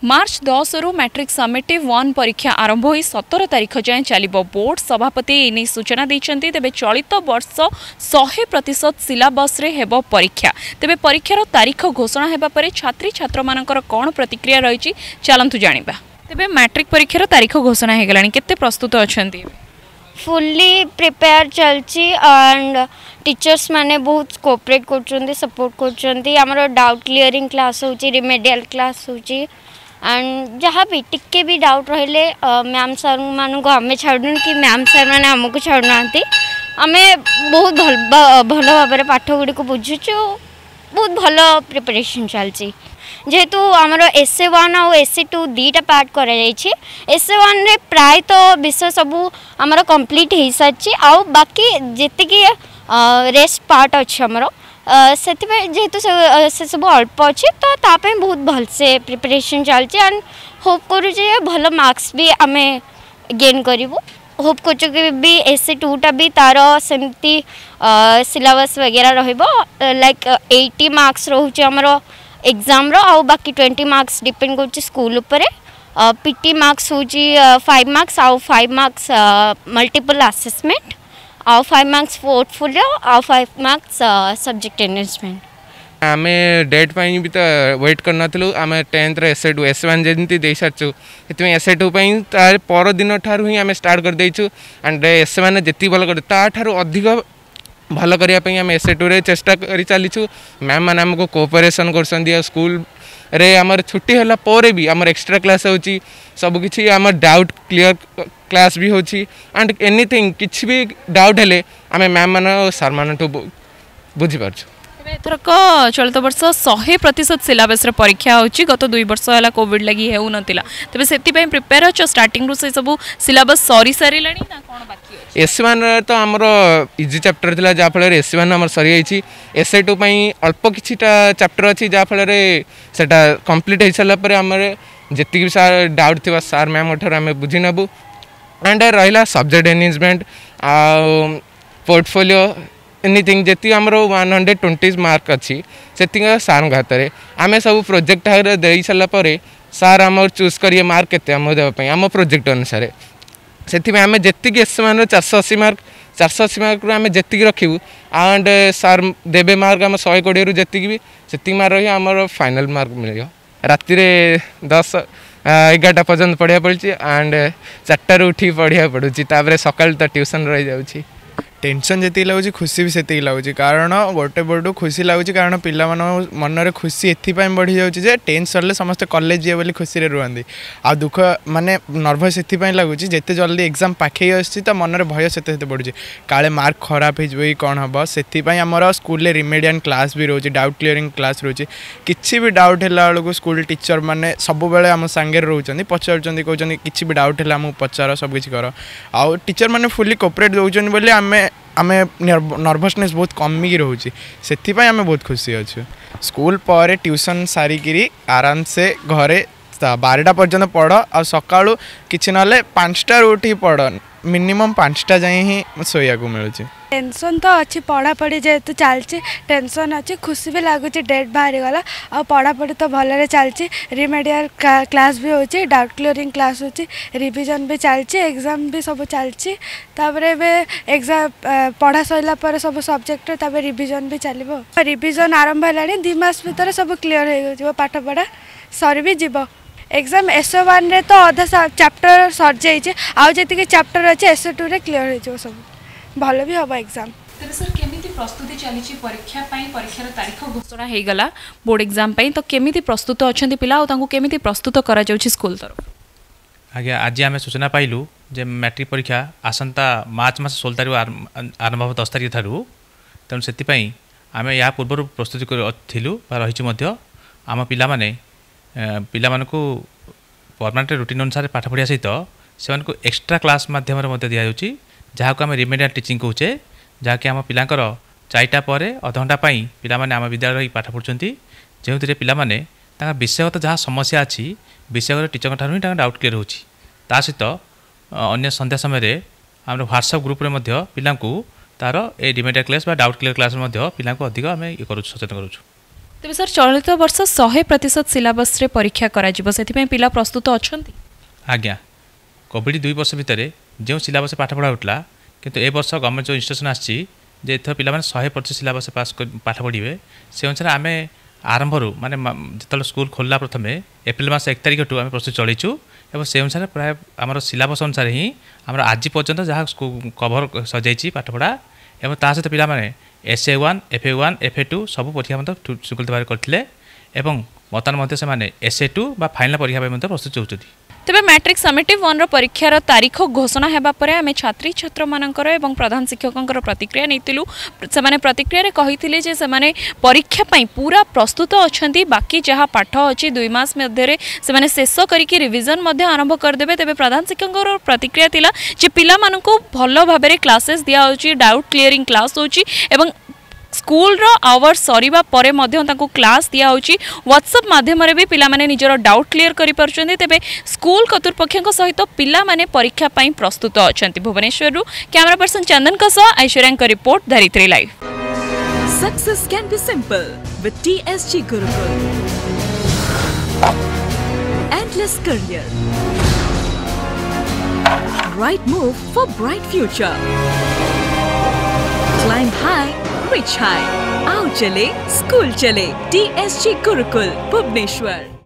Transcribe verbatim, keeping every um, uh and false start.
मार्च दस रु matric summative one परीक्षा आरंभ हो सतर तारीख जाए चलो। बोर्ड सभापति एने सूचना देते तेज चलित वर्ष सौ प्रतिशत सिलाबस हेब परीक्षा। तेज परीक्षार तारीख घोषणा होगा छात्री छात्र मानकर कौन प्रतिक्रिया रही चलतु जाना। तेज मैट्रिक परीक्षार तारीख घोषणा हो गलानी केते प्रस्तुत अच्छा? फुल्ली प्रिपेयर चलची एंड टीचर्स माने बहुत कोऑपरेट कर सपोर्ट कर डाउट क्लियरिंग क्लास होची रिमेडियल क्लास होची एंड जहाँ भी टिके भी डाउट रहिले मैम सर मान को आम छाड़ू कि मैम सर मैंने आमको छाड़ूना आम बहुत भल भल भाव पाठ गुड़ी को बुझुचु बहुत भल प्रिपरेशन चलची जेहेतु आमर एसए वन और एसए टू दीटा पार्ट करा एसए वन रे प्राय तो विषय सबू आमर कंप्लीट हो सारी आउ बाकी जी रेस्ट पार्ट अच्छे आमर से जेहेतु से सब अल्प अच्छे तो ताप बहुत भल से प्रिपरेशन चलती एंड होप करूँ भल मार्क्स भी आम गेन करूँ। होप कर भी एसए टूटा भी तार सेमती सिलेबस वगैरह लाइक एटी मार्क्स रोचे आमर एग्जाम रो आउ बाकी ट्वेंटी मार्क्स डिपेंड कर स्कूल उपरे पीटी मार्क्स होची फाइव मार्क्स आउ फाइव मार्क्स मल्टीपल असेसमेंट आउ फाइव मार्क्स पोर्टफोलियो आउ फाइव मार्क्स सब्जेक्ट एनरिचमेंट। आम डेट पाई भी तो वेट करना आम tenth SA two S one जमी दे सारी से एसए टू तार पर दिन ठार ही आम स्टार्ट कर देचु एंड एस वन जी भल कर अधिक भल करने आम एसए टू रे चेष्टा कर चलीचु। मैम मैंने आमको कोऑपरेशन कर स्कूल रे आमर छुट्टी होला पर भी आमर एक्स्ट्रा क्लास होची सब किछि आमर डाउट क्लियर क्लास भी होची एंड एनीथिंग किछि भी डाउट हेले आम मैम मान सर मान बुझी पारछु। एथरक चलित वर्ष सौ प्रतिशत सिलेबस परीक्षा होची गत दुई वर्ष है कोविड लगी हेउ नतिला तबे सेति पय प्रिपेयर अच्छ स्टार्टिंग रु से सब सिलेबस सरी सरीलानी ना कोन बाकी अछि? एस वन तो आमर इजी चैप्टर थिला जा फल एस वन आमर सरी आइछि एस टू पय अल्प किछिटा चैप्टर अछि जा फल सेटा कंप्लीट हो सारा पर आमर जेति भी सार डाउट थिबा सार मैम ठर आम बुझी नबु एंड रहिला सब्जेक्ट एनरिचमेंट आ पोर्टफोलियो एनीथिंग जी आमर वन हंड्रेड ट्वेंटी मार्क अच्छी से सार हाथ में आम सब प्रोजेक्ट दे सारापर सार आम चूज करेंगे मार्क केते आम देवाई आम प्रोजेक्ट अनुसार से आम जी एस मान चार सौ अस्सी मार्क चार सौ अस्सी मार्क आम जी रखू एंड सार देवे मार्क आम शहे कोड़े रु जी भी से मार्क रही आम फाइनल मार्क मिल राति दस एगारटा पर्यटन पढ़ा पड़ी एंड चार्टार उठी पढ़ा पड़ूँ सकाल तो ट्यूशन रही जाऊँगी। टेंशन जी लगुच खुशी भी से लगुच कारण गोटे पटू खुशी लगुच कारण पिला मन में खुशी एपाई बढ़ी जाऊँगी टेन्थ सरले समस्त कॉलेज जी बोली खुशी रुहती आ दुख माने नर्भस एपाई लगुच जिते जल्दी एग्जाम पाखे आसी तो मन में भय से बढ़ुच्छे काले मार्क खराब हो कौन हम से आमर स्कूल रिमेडियन क्लास भी रोचे डाउट क्लियरिंग क्लास रोचे किसी भी डाउट है बेलू स्कूल टीचर मैंने सब बेले आम सांगे रोचे पचार कहते कि भी डाउट है आमको पचार सब किसी कर आउ टीचर मैंने फुली कोऑपरेट दौरान बोली आम आम नर्भसनेस बहुत कमिकी रोचे से आम बहुत खुशी अच्छे स्कूल पर ट्यूशन सारिकी आराम से घरे बारटा पर्यटन पढ़ आ सका कि ना पाँचटा उठी पढ़ मिनिमम पाँचटा जाए ही शोया को मिलूँ। टेंशन तो अच्छी पढ़ापढ़ी जेहेतु चलती टेंशन अच्छी खुशी भी लगुच डेट बाहरी गला आ पढ़ापढ़ी तो भलरे चलती रिमेडियल क्लास भी होची डाउट क्लियरिंग क्लास होची रिवीजन भी चलती एग्जाम भी सब चलती एग्जाम पढ़ा सैला पर सब सब्जेक्ट तापर रिवीजन भी चलो रिवीजन आरंभ है दी मास भीतर सब क्लीयर हो पाठ पढ़ा सरी भी जीव एग्जाम एस वन रे तो अधा चैप्टर सर जाइए आउ जी चैप्टर अच्छे एस टू रे क्लीयर हो सब भल भी हम एग्जाम। सर केमिति प्रस्तुति चली परीक्षा परीक्षार तारीख घोषणा हो गला बोर्ड एग्जाम तो केमिति प्रस्तुत अच्छा पिला और केमिति प्रस्तुत करा जाउछि स्कूल तरफ? आज्ञा आज आम सूचना पाइलु जे मैट्रिक परीक्षा आसंता मार्च मास षोल तारीख आरंभ हो दस तारीख ठारू तेणु से आम या पूर्व प्रस्तुति थिलु रही आम पिला माने पिला मानकु परमानेंट रूटीन अनुसार पाठ पढ़िया सहित से एक्स्ट्रा क्लास माध्यम दि जाऊँगी जहाँ को आम रिमेडियल टीचिंग कहचे जहाँकि आम पिलांकर चारिटा पर अध घंटा पिला माने आम विद्यालय पाठ पढ़ुंट जो पिला माने तांका विषयगत जहाँ समस्या अच्छी विषयगत टीचर ठार ही डाउट क्लियर होची ता सहित अन्य संध्या समय आम व्हाट्सएप ग्रुप में पिला तार ए remedial class doubt clear class पिला अधिक आम ये करूँ सचेतन करूँ। तेज सर चलित वर्ष सौ प्रतिशत सिलेबस रे परीक्षा करा जिवो सेति पई पिला प्रस्तुत अछंती आज्ञा कोविड दुई वर्ष भितर जो सिलेबस पाठ पढ़ा उठला किंतु ए वर्ष गवर्नमेंट जो इंस्ट्रक्शन आछि जे एथर पिला माने सौ प्रतिशत सिलेबस पास पाठ पढ़िबे से अनुसार आमे आरंभ रू माने जतल स्कूल खोलला प्रथमे एप्रिल मास एक तारिख टू आमे प्रस्तुत चलीचु एवं से अनुसार प्राय आमर सिलेबस अनुसार ही आमर आज पर्यंत जहाँ कभर सजाई पाठपढ़ा एवं ता सहित पिला माने S A one F A one F A two सब परीक्षा मतलब सुकलित भाव करते एवं बर्तमान मध्य से एस ए टू बा फाइनाल परीक्षा प्रस्तुत होती। तेबे मैट्रिक समेटिव वन रो परीक्षार तारीख घोषणा हेबा परे आमे छात्री छात्र मानकर एवं प्रधान शिक्षकंकर प्रतिक्रिया नेतिलु से माने प्रतिक्रिया रे कहिथिले जे से माने परीक्षा पई पूरा प्रस्तुत अछंती बाकी जहा पाठ अछि दुई मास मध्ये रे से माने शेष करिकि रिवीजन मध्ये आरंभ कर देबे। तेबे प्रधान शिक्षकंकर प्रतिक्रिया तिला जे पिला मानकु भलो भाबरे क्लासेस दिया होछि डाउट क्लियरिंग क्लास होछि एवं स्कूल रो आवर सरीबा परे मध्य तांको क्लास दिया होछि व्हाट्सएप माध्यम रे भी पिला माने निजरो डाउट क्लियर करि परछन्ती। तेबे स्कूल कर्तृपक्षक सहित पिला माने परीक्षा पई प्रस्तुत अछन्ती। भुवनेश्वर रु कैमरा पर्सन चंदन का सह ऐश्वर्या का report Dharitri live. Success can be simple with T S G Gurukul. Endless career. Right move for bright future. Climb high, reach high. आओ चले, स्कूल चले। T S G Gurukul, Bhubaneswar.